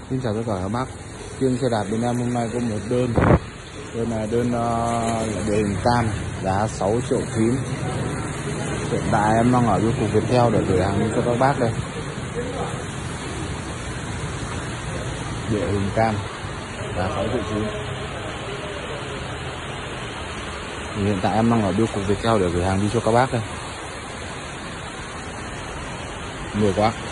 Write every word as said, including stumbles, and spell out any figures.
Xin chào tất cả các bác. Riêng xe đạp bên em hôm nay có một đơn. Đơn là đơn uh, địa hình cam, giá sáu triệu chín. Hiện tại em đang ở bưu cục Viettel để gửi hàng cho các bác đây. Địa hình cam, giá sáu triệu chín. Hiện tại em đang ở bưu cục Viettel để gửi hàng đi cho các bác đây. Nhiều quá.